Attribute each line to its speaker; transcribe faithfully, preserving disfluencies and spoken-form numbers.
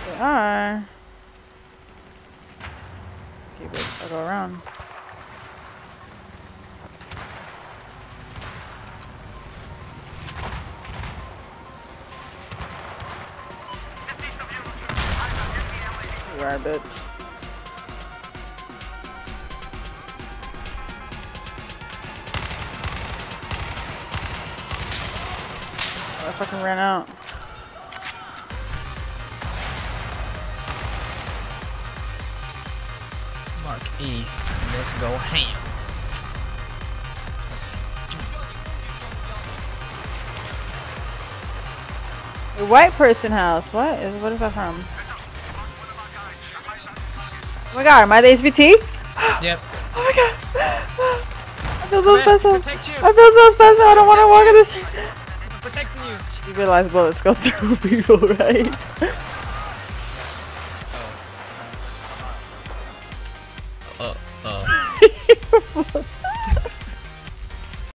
Speaker 1: They are. Keep it. I'll go around. You are, bitch. I fucking ran out.
Speaker 2: Mark E. Let's go ham.
Speaker 1: A white person house. What is? What is that from? Oh my god, am I the H B T?
Speaker 2: Yep.
Speaker 1: Oh my god. I feel so
Speaker 2: Come here,
Speaker 1: special.
Speaker 2: protect you.
Speaker 1: I feel so special. I don't want to walk in the street.
Speaker 2: I'm protecting you.
Speaker 1: You realize bullets go through people, right?
Speaker 2: Oh. Uh, uh.